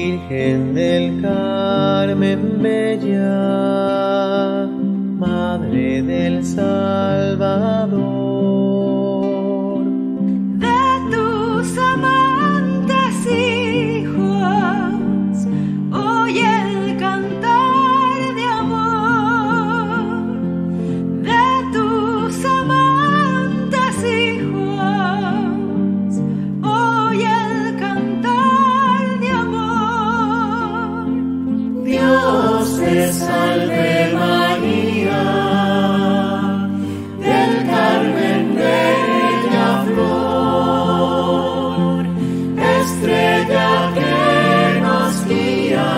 Virgen del Carmen bella, Madre del Salvador. De tus amantes hijos, oye el cantar de amor. De tus amantes hijos, oye el cantar de amor. Dios te salve María, del Carmen bella flor, estrella que nos guía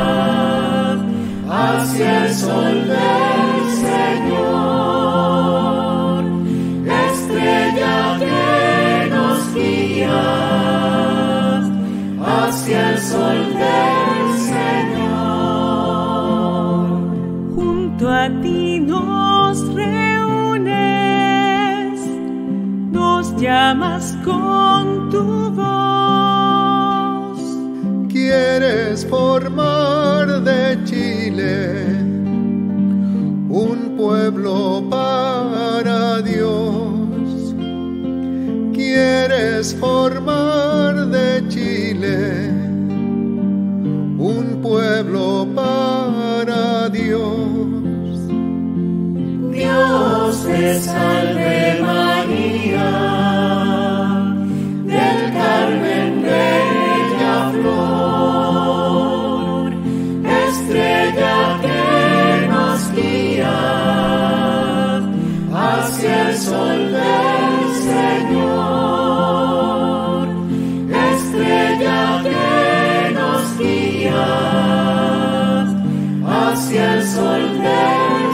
hacia el sol del Señor, estrella que nos guía hacia el sol del Señor. Junto a ti nos reúnes, nos llamas con tu voz. Quieres formar de Chile un pueblo para Dios. Quieres formar de Chile un pueblo para Dios. Dios te salve María, del Carmen bella flor, estrella que nos guía hacia el sol del Señor, estrella que nos guía hacia el sol del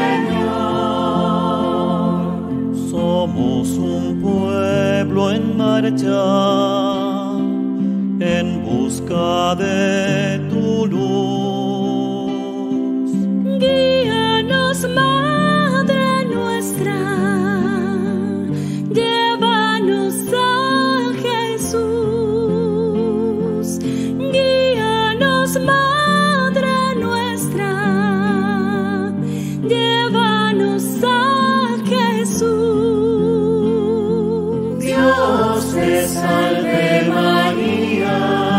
Señor. Somos un pueblo en marcha, en busca de tu luz. Guíanos, Madre nuestra, llévanos a Jesús. Guíanos, Madre nuestra, llévanos a Jesús. Dios te salve María,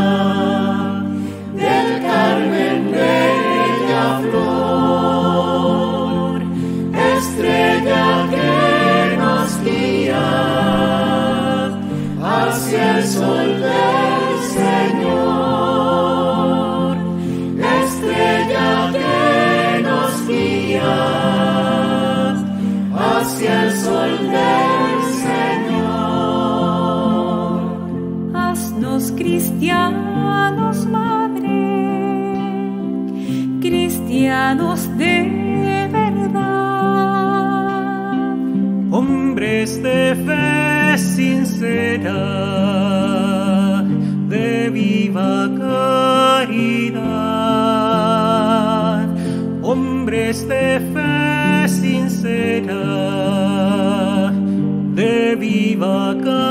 del Carmen bella flor, estrella que nos guía hacia el sol del Señor, estrella que nos guía hacia el sol del Señor. Haznos cristianos, Madre, cristianos de verdad. Hombres de fe sincera, de viva caridad. Hombres de fe sincera, de viva caridad.